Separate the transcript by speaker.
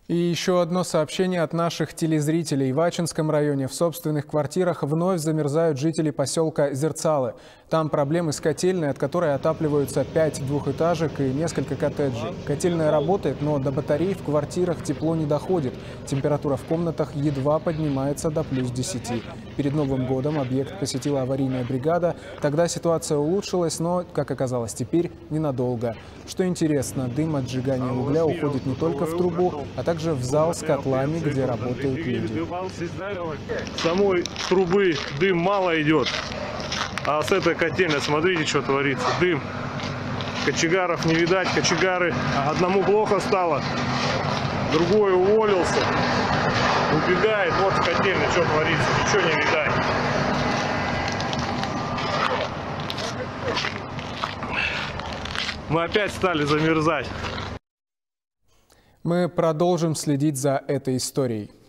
Speaker 1: И еще одно сообщение от наших телезрителей. В Ачинском районе в собственных квартирах вновь замерзают жители поселка Зерцалы. Там проблемы с котельной, от которой отапливаются 5 двухэтажек и несколько коттеджей. Котельная работает, но до батарей в квартирах тепло не доходит. Температура в комнатах едва поднимается до плюс 10. Перед Новым годом объект посетила аварийная бригада. Тогда ситуация улучшилась, но, как оказалось, теперь ненадолго. Что интересно, дым от сжигания угля уходит не только в трубу, а также в зал с котлами, где работают люди.
Speaker 2: С самой трубы дым мало идет, а с этой котельной, смотрите, что творится. Дым. Кочегаров не видать, кочегары. Одному плохо стало, другой уволился, убегает. Вот в котельной что творится, ничего не видать. Мы опять стали замерзать.
Speaker 1: Мы продолжим следить за этой историей.